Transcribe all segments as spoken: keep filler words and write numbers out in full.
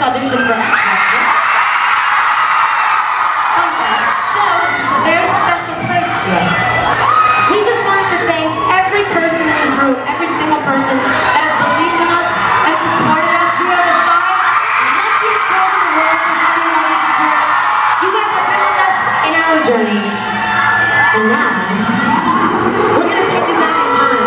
audition for X Factor. Fun fact. So, this is a very special place to us. We just wanted to thank every person in this room, every single person that has believed in us and supported us. We are the five luckiest girls in the world to have your love and support. You guys have been with us in our journey. And now, we're going to take you back in time.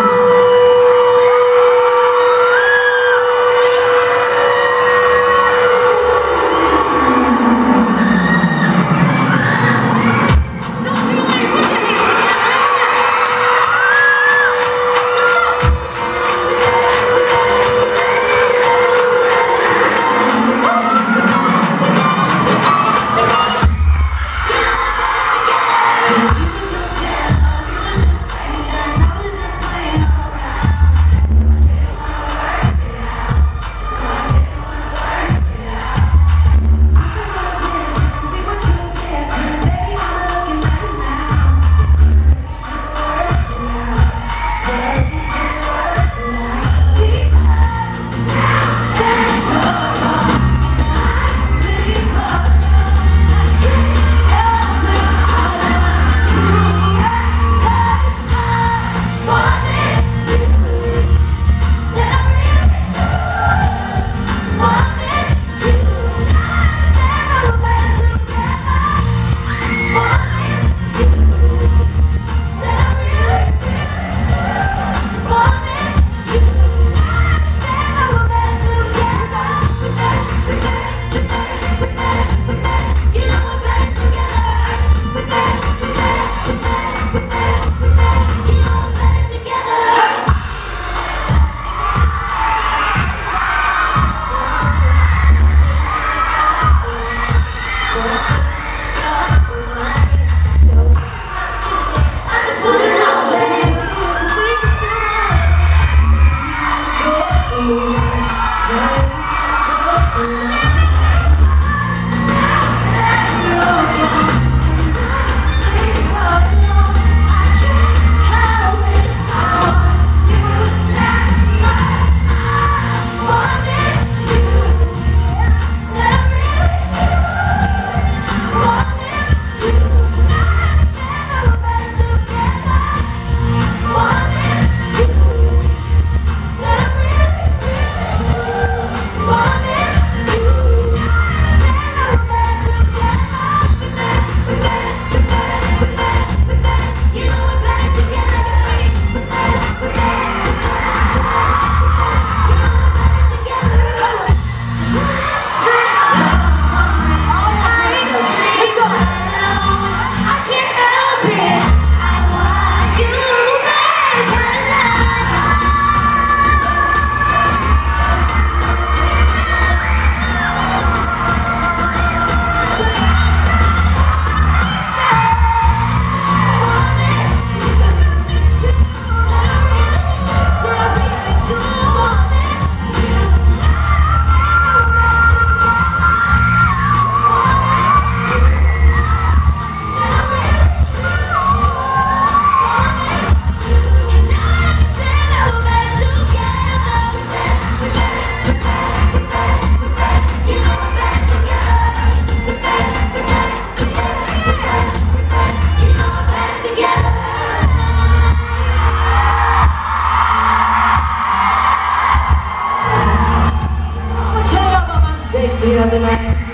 The other night